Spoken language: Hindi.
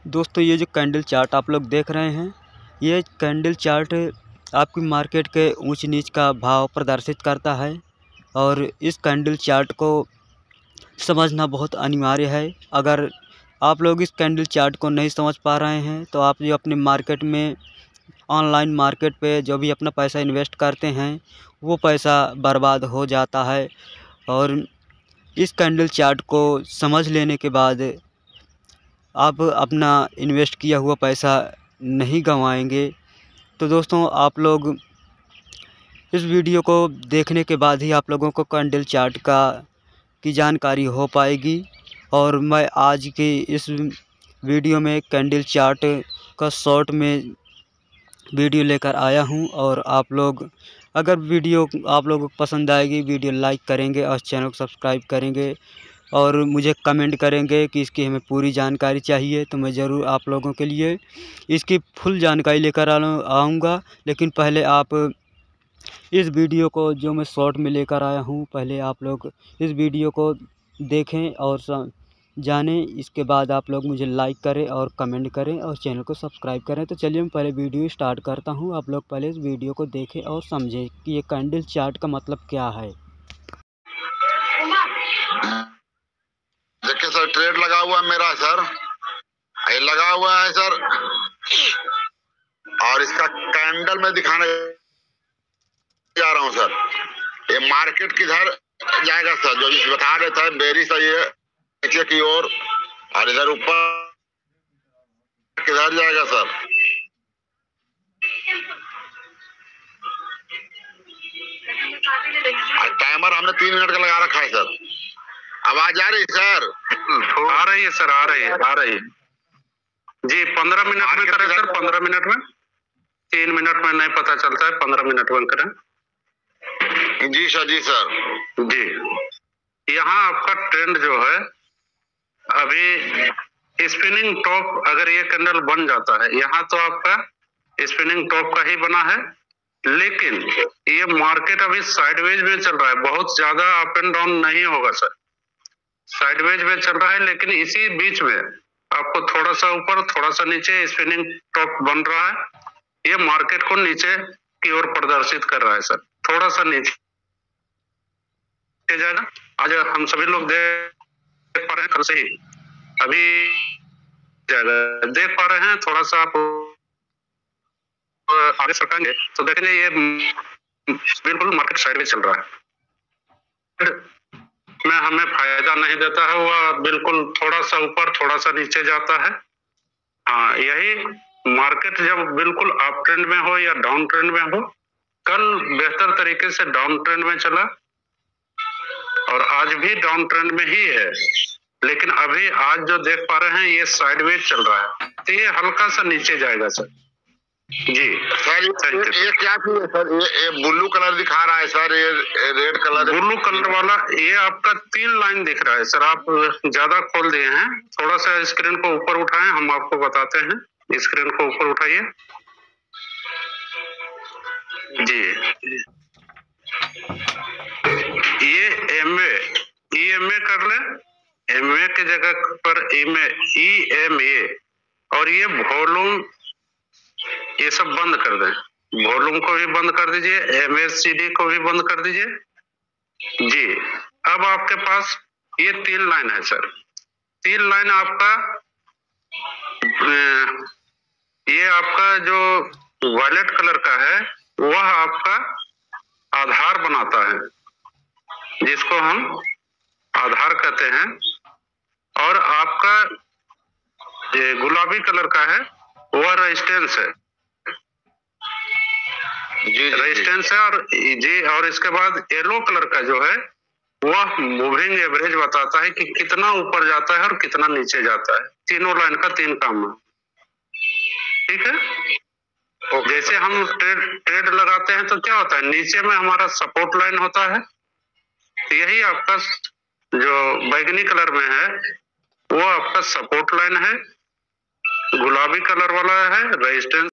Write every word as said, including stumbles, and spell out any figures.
दोस्तों ये जो कैंडल चार्ट आप लोग देख रहे हैं, ये कैंडल चार्ट आपकी मार्केट के ऊंच नीच का भाव प्रदर्शित करता है और इस कैंडल चार्ट को समझना बहुत अनिवार्य है। अगर आप लोग इस कैंडल चार्ट को नहीं समझ पा रहे हैं तो आप जो अपने मार्केट में ऑनलाइन मार्केट पे जो भी अपना पैसा इन्वेस्ट करते हैं वो पैसा बर्बाद हो जाता है। और इस कैंडल चार्ट को समझ लेने के बाद आप अपना इन्वेस्ट किया हुआ पैसा नहीं गंवाएंगे। तो दोस्तों आप लोग इस वीडियो को देखने के बाद ही आप लोगों को कैंडल चार्ट का की जानकारी हो पाएगी। और मैं आज की इस वीडियो में कैंडल चार्ट का शॉर्ट में वीडियो लेकर आया हूं। और आप लोग अगर वीडियो आप लोगों को पसंद आएगी, वीडियो लाइक करेंगे और चैनल को सब्सक्राइब करेंगे और मुझे कमेंट करेंगे कि इसकी हमें पूरी जानकारी चाहिए, तो मैं ज़रूर आप लोगों के लिए इसकी फुल जानकारी लेकर आऊँगा। लेकिन पहले आप इस वीडियो को जो मैं शॉर्ट में लेकर आया हूँ, पहले आप लोग इस वीडियो को देखें और जानें। इसके बाद आप लोग मुझे लाइक करें और कमेंट करें और चैनल को सब्सक्राइब करें। तो चलिए मैं पहले वीडियो स्टार्ट करता हूँ। आप लोग पहले इस वीडियो को देखें और समझें कि ये कैंडल चार्ट का मतलब क्या है। देखिए सर, ट्रेड लगा हुआ है मेरा सर, ये लगा हुआ है सर, और इसका कैंडल मैं दिखाने जा रहा हूँ सर। ये मार्केट किधर जाएगा सर, जो बता रहे थे बेरी सर, ये नीचे की ओर, और इधर ऊपर किधर जाएगा सर। टाइमर हमने तीन मिनट का लगा रखा है सर। आवाज आ रही सर? आ रही है सर, आ रही है, आ रही है जी। पंद्रह मिनट में करें सर, पंद्रह मिनट में, तीन मिनट में नहीं पता चलता है, पंद्रह मिनट में करें। जी सर, जी सर जी। यहाँ आपका ट्रेंड जो है अभी स्पिनिंग टॉप, अगर ये कैंडल बन जाता है यहाँ तो आपका स्पिनिंग टॉप का ही बना है, लेकिन ये मार्केट अभी साइडवेज में चल रहा है, बहुत ज्यादा अप एंड डाउन नहीं होगा सर, साइडवेज में चल रहा है। लेकिन इसी बीच में आपको थोड़ा सा ऊपर थोड़ा सा नीचे स्पिनिंग टॉप बन रहा है, ये मार्केट को नीचे की ओर प्रदर्शित कर रहा है सर, थोड़ा सा नीचे जाएगा। आज हम सभी लोग देख पा रहे हैं, कल से ही अभी जाएगा, देख पा रहे हैं। थोड़ा सा आप आगे सरकाएंगे तो देखेंगे ये बिल्कुल मार्केट साइडवेज चल रहा है, में हमें फायदा नहीं देता है, वह बिल्कुल थोड़ा सा ऊपर थोड़ा सा नीचे जाता है। हाँ, यही मार्केट जब बिल्कुल अप ट्रेंड में हो या डाउन ट्रेंड में हो, कल बेहतर तरीके से डाउन ट्रेंड में चला और आज भी डाउन ट्रेंड में ही है, लेकिन अभी आज जो देख पा रहे हैं ये साइडवेज चल रहा है, तो ये हल्का सा नीचे जाएगा सर। जी सर, ये, ये क्या चीज है सर? ये, ये ब्लू कलर दिखा रहा है सर, ये रेड कलर, ब्लू कलर वाला, ये आपका तीन लाइन दिख रहा है सर। आप ज्यादा खोल दिए हैं, थोड़ा सा स्क्रीन को ऊपर उठाएं, हम आपको बताते हैं। स्क्रीन को ऊपर उठाइए जी। ये M A E M A कर ले, एम ए के जगह पर ई एम ए, और ये वॉल्यूम ये सब बंद कर दें, वॉल्यूम को भी बंद कर दीजिए, एम एस सी डी को भी बंद कर दीजिए जी। अब आपके पास ये तीन लाइन है सर, तीन लाइन आपका, ये आपका जो वायलेट कलर का है वह आपका आधार बनाता है, जिसको हम आधार कहते हैं, और आपका ये गुलाबी कलर का है वह रेजिस्टेंस है जी, रेजिस्टेंस है। और जी, और इसके बाद येलो कलर का जो है वह मूविंग एवरेज बताता है कि कितना ऊपर जाता है और कितना नीचे जाता है। तीनों लाइन का तीन काम है, ठीक है। जैसे हम ट्रेड ट्रेड लगाते हैं तो क्या होता है, नीचे में हमारा सपोर्ट लाइन होता है, यही आपका जो बैगनी कलर में है वो आपका सपोर्ट लाइन है, गुलाबी कलर वाला है रेजिस्टेंस